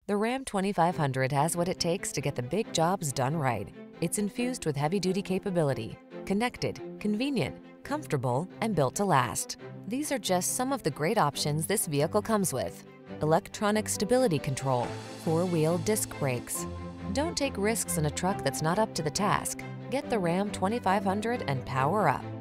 The Ram 2500 has what it takes to get the big jobs done right. It's infused with heavy-duty capability, connected, convenient, comfortable, and built to last. These are just some of the great options this vehicle comes with: electronic stability control, four-wheel disc brakes. Don't take risks in a truck that's not up to the task. Get the Ram 2500 and power up.